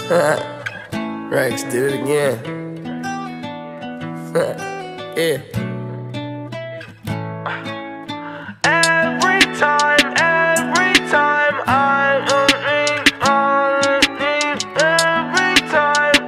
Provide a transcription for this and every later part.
Rex did it again. Yeah. Every time I'm every time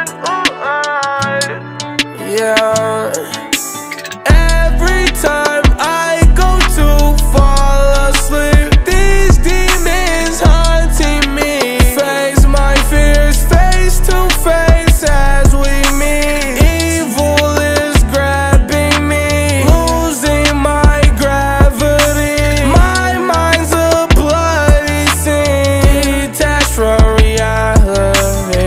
Yeah. Every time I go to fall asleep, these demons haunting me. Face my fears face to face as we meet. Evil is grabbing me, losing my gravity. My mind's a bloody scene, detached from reality.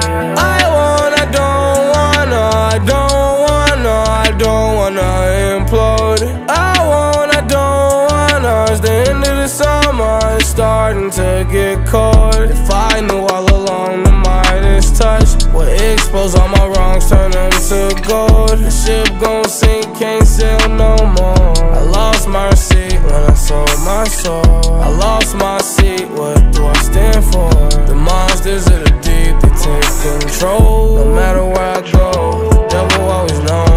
I don't wanna implode. I don't wanna. It's the end of the summer, it's starting to get cold. If I knew all along the Midas touch would expose all my wrongs, turn them to gold. The ship gon' sink, can't sail no more. I lost my receipt when I sold my soul. I lost my seat, what do I stand for? The monsters of the deep, they take control. No matter where I go, the devil always knows.